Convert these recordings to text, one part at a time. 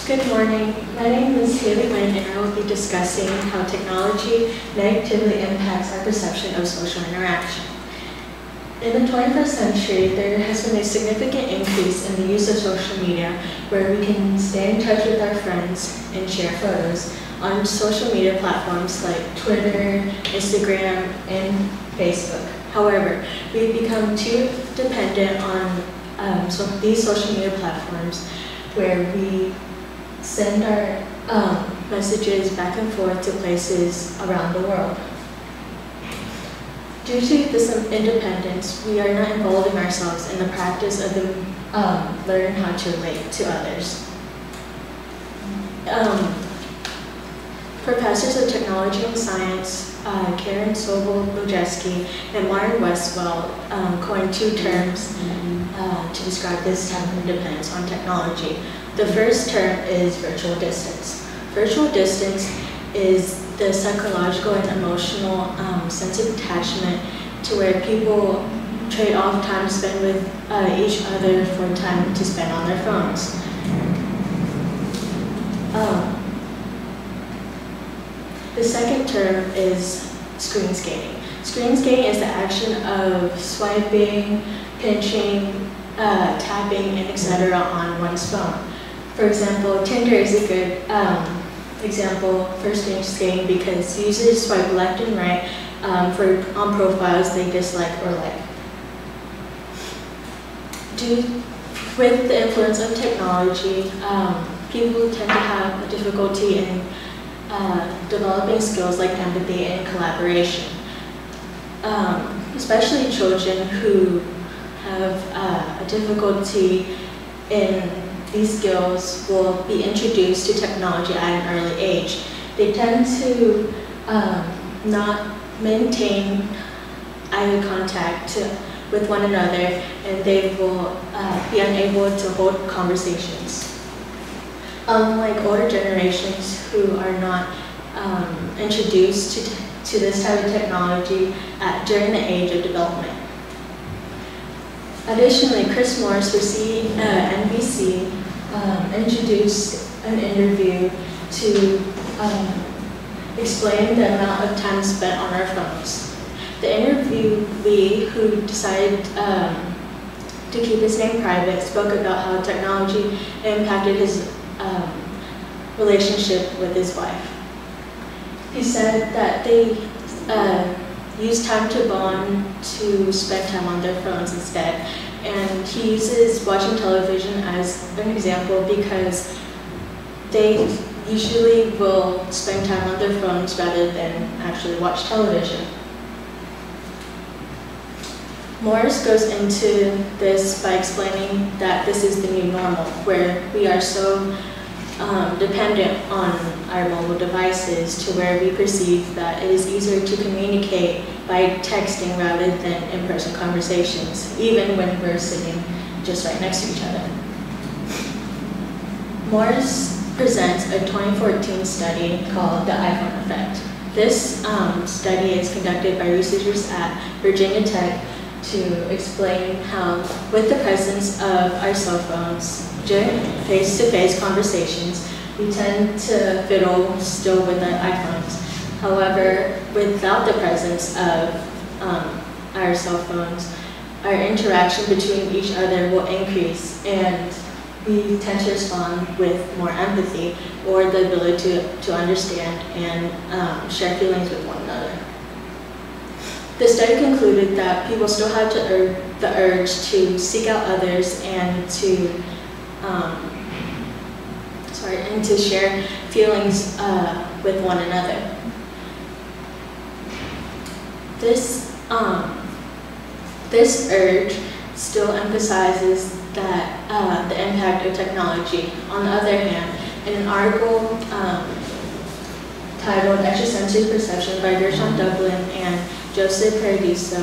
Good morning. My name is Haley Nguyen, and I will be discussing how technology negatively impacts our perception of social interaction. In the 21st century, there has been a significant increase in the use of social media where we can stay in touch with our friends and share photos on social media platforms like Twitter, Instagram, and Facebook. However, we've become too dependent on these social media platforms where we send our messages back and forth to places around the world. Due to this independence, we are not involving ourselves in the practice of learning how to relate to others. Professors of technology and science, Karen Sobel-Lujeski and Martin Westwell coined two terms to describe this type of dependence on technology. The first term is virtual distance. Virtual distance is the psychological and emotional sense of attachment to where people trade off time to spend with each other for time to spend on their phones. The second term is screen skating. Screen skating is the action of swiping, pinching, tapping, and etc. on one's phone. For example, Tinder is a good example for screen skating because users swipe left and right on profiles they dislike or like. With the influence of technology, people tend to have a difficulty in developing skills like empathy and collaboration. Especially children who have a difficulty in these skills will be introduced to technology at an early age. They tend to not maintain eye contact with one another, and they will be unable to hold conversations. Unlike older generations who are not introduced to this type of technology during the age of development. Additionally, Chris Morris for NBC introduced an interview to explain the amount of time spent on our phones. The interviewee, who decided to keep his name private, spoke about how technology impacted his relationship with his wife. He said that they use time to bond to spend time on their phones instead. And he uses watching television as an example because they usually will spend time on their phones rather than actually watch television. Morris goes into this by explaining that this is the new normal, where we are so dependent on our mobile devices to where we perceive that it is easier to communicate by texting rather than in-person conversations, even when we're sitting just right next to each other. Morris presents a 2014 study called the iPhone Effect. This study is conducted by researchers at Virginia Tech to explain how, with the presence of our cell phones during face-to-face conversations, we tend to fiddle still with our iPhones. However, without the presence of our cell phones, our interaction between each other will increase, and we tend to respond with more empathy or the ability to understand and share feelings with one another. The study concluded that people still have the urge to seek out others and to share feelings with one another. This urge still emphasizes that the impact of technology. On the other hand, in an article titled Extrasensory Perception by Gershon Dublin and Joseph Paradiso,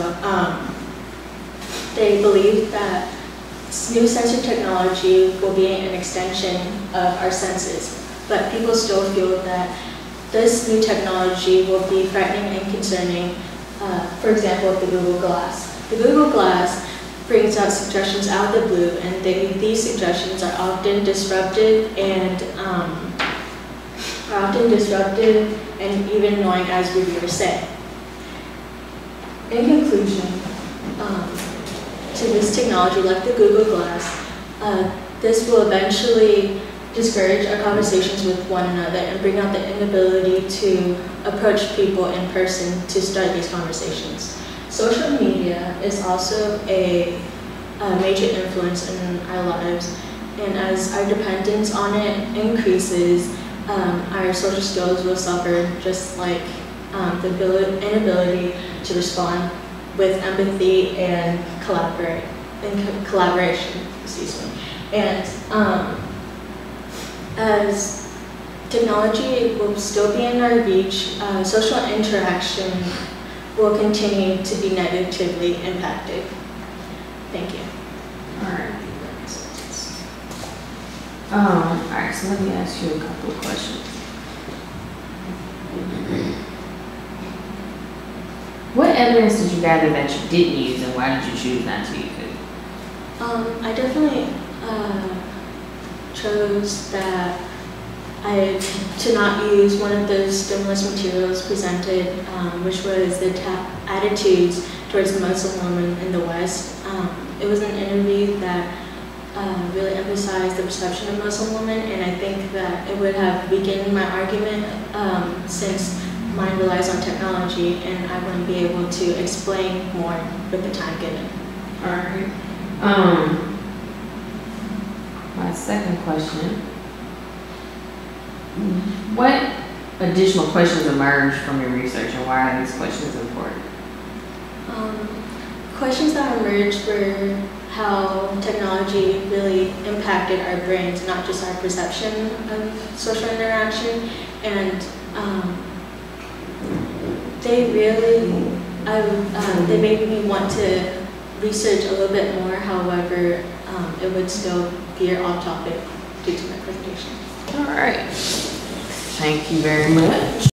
they believe that new sensory technology will be an extension of our senses, but people still feel that this new technology will be frightening and concerning. For example, the Google Glass. The Google Glass brings out suggestions out of the blue, and these suggestions are often disruptive and even annoying, as reviewers say. In conclusion, to this technology, like the Google Glass, this will eventually discourage our conversations with one another and bring out the inability to approach people in person to start these conversations. Social media is also a major influence in our lives, and as our dependence on it increases, our social skills will suffer, just like the inability to respond with empathy and collaboration. Excuse me. And as technology will still be in our reach, social interaction will continue to be negatively impacted. Thank you. Alright. Alright, so let me ask you a couple of questions. What evidence did you gather that you didn't use, and why did you choose not to use it? I definitely chose that to not use one of those stimulus materials presented, which was the attitudes towards the Muslim women in the West. It was an interview that really emphasized the perception of Muslim women, and I think that it would have weakened my argument since mine relies on technology, and I wouldn't be able to explain more with the time given. All right. My second question. What additional questions emerged from your research, and why are these questions important? Questions that emerged were how technology really impacted our brains, not just our perception of social interaction, and they made me want to research a little bit more. However, it would still veer off topic due to my presentation. All right. Thank you very much.